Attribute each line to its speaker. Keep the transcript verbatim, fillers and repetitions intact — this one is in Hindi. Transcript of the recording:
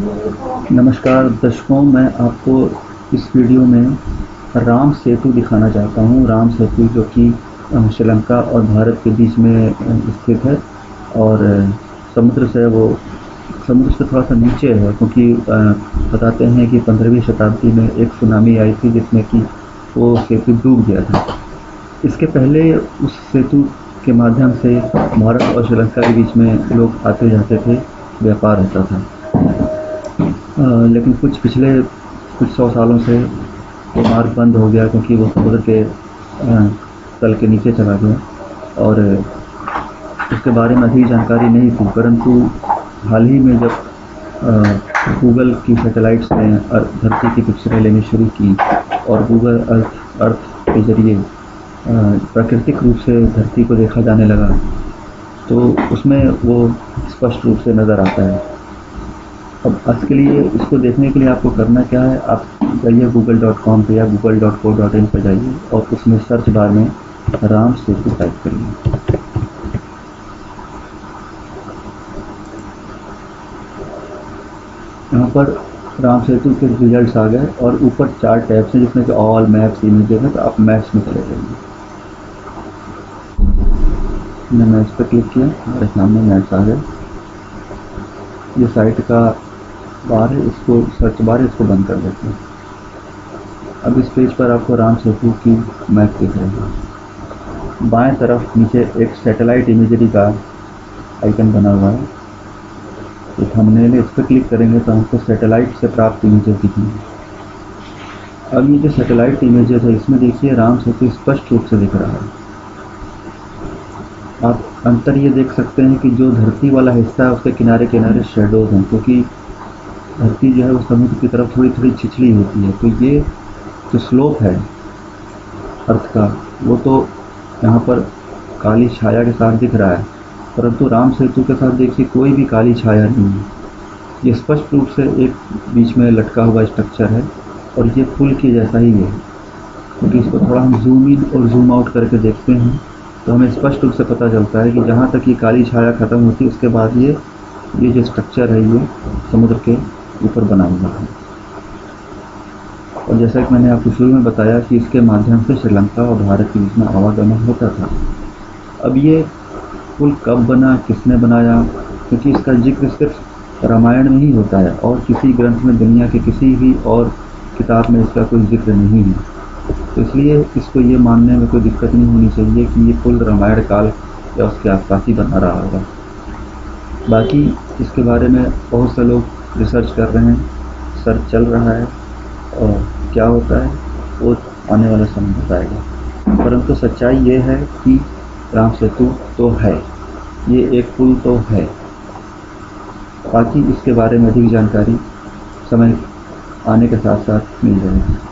Speaker 1: नमस्कार दर्शकों, मैं आपको इस वीडियो में राम सेतु दिखाना चाहता हूँ। राम सेतु जो कि श्रीलंका और भारत के बीच में स्थित है और समुद्र से वो समुद्र से थोड़ा सा नीचे है, क्योंकि बताते हैं कि पंद्रहवीं शताब्दी में एक सुनामी आई थी जिसमें कि वो सेतु डूब गया था। इसके पहले उस सेतु के माध्यम से भारत और श्रीलंका के बीच में लोग आते जाते थे, व्यापार होता था। आ, लेकिन कुछ पिछले कुछ सौ सालों से वो मार्ग बंद हो गया, क्योंकि वो समुद्र के तल के नीचे चला गया और उसके बारे में अधिक जानकारी नहीं थी। परंतु हाल ही में जब गूगल की सैटेलाइट्स ने धरती की पिक्चरें लेनी शुरू की और गूगल अर्थ अर्थ के ज़रिए प्राकृतिक रूप से धरती को देखा जाने लगा, तो उसमें वो स्पष्ट रूप से नज़र आता है। अब आज के लिए इसको देखने के लिए आपको करना क्या है, आप जाइए गूगल डॉट कॉम पर या Google dot co dot in पर जाइए और उसमें सर्च बार में राम सेतु टाइप करिए। यहाँ पर राम सेतु के रिजल्ट्स आ गए और ऊपर चार टैब्स हैं जिसमें कि ऑल मैप्स इमेजेस है, तो आप मैप्स में चले जाइए। मैंने मैप्स पर क्लिक किया, हमारे सामने मैप्स आ गए। ये साइट का बार है, इसको सर्च बार है, इसको बंद कर देते हैं। अब इस पेज पर आपको राम सेतु की मैप दिख रही है। बाएं तरफ नीचे एक सैटेलाइट इमेजरी का आइकन बना हुआ है, तो थंबनेल, इस पर क्लिक करेंगे तो हमको सैटेलाइट से प्राप्त इमेजेस दिखेंगे। अब ये जो सैटेलाइट इमेजेस है इसमें देखिए राम सेतु स्पष्ट रूप से दिख रहा है। आप अंतर ये देख सकते हैं कि जो धरती वाला हिस्सा है उसके किनारे किनारे शेडोज हैं, क्योंकि धरती जो है वो समुद्र की तरफ थोड़ी थोड़ी छिछली होती है। तो ये जो स्लोप है अर्थ का, वो तो यहाँ पर काली छाया के साथ दिख रहा है, परंतु राम सेतु के साथ देखिए कोई भी काली छाया नहीं है। ये स्पष्ट रूप से एक बीच में लटका हुआ स्ट्रक्चर है और ये पुल के जैसा ही है, क्योंकि इसको थोड़ा हम जूम इन और जूम आउट करके देखते हैं तो हमें स्पष्ट रूप से पता चलता है कि जहाँ तक ये काली छाया ख़त्म होती है उसके बाद ये ये जो स्ट्रक्चर है ये समुद्र के ऊपर बना हुआ है। और जैसा कि मैंने आपको शुरू में बताया कि इसके माध्यम से श्रीलंका और भारत के बीच में आवागमन होता था। अब ये पुल कब बना, किसने बनाया, क्योंकि इसका जिक्र सिर्फ रामायण में ही होता है और किसी ग्रंथ में, दुनिया के किसी भी और किताब में इसका कोई जिक्र नहीं है। तो इसलिए इसको ये मानने में कोई दिक्कत नहीं होनी चाहिए कि ये पुल रामायण काल या उसके आसपास ही बना रहा होगा। बाकी इसके बारे में बहुत से लोग रिसर्च कर रहे हैं, सर्च चल रहा है और क्या होता है वो आने वाले समय बताएगा। परंतु सच्चाई ये है कि राम सेतु तो है, ये एक पुल तो है। बाकी इसके बारे में अधिक जानकारी समय आने के साथ साथ मिल जाएगी।